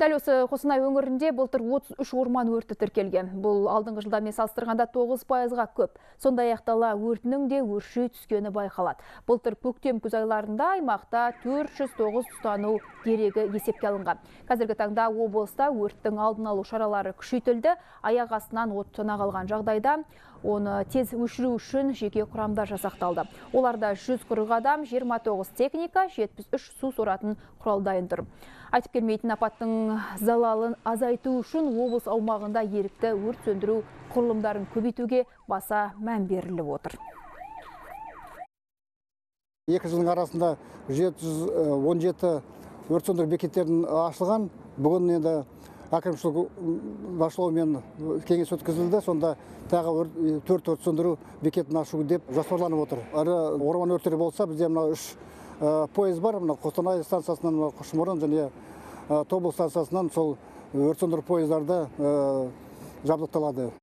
Дәл осы Қостанай өңірінде былтыр 33 орман өрті тіркелген. Бұл алдыңғы жылдармен салыстырғанда 9%-ға көп. Сондай-ақ дала өртінің де өрши түскені байқалады. Былтыр көктем күз айларында аймақта 409 тұтану дерегі есепке алынған. Қазіргі таңда облыста өрттің алдын алу шаралары күшейтілді. Аяқ астынан от жана қалған жағдайда оны тез өшіру үшін жеке құрамда жасақталды. Оларда 140 адам, 29 техника, 73 су соратын құрал дайын тұр. Айтып келмейтін апаттың залалын азайту үшін облыс аумағында ерікті өрт сөндіру құрылымдарын көбейтуге баса мән беріліп отыр. 2 жылдың арасында 717 өрт сөндіру бекеттерін ашылған. Бүгін енді әкімшілік басшылығымен кеңес өткізілді. Сонда тағы 4 өрт сөндіру бекетін ашу деп жоспарланып отыр. Ірі орман өрттері болса, бізде мына 3 пойыз бар. Мына Қостанай станциясынан Құшмұрын және Тобыл станциясынан сол өрт сөндіру пойыздарды жабдықталады.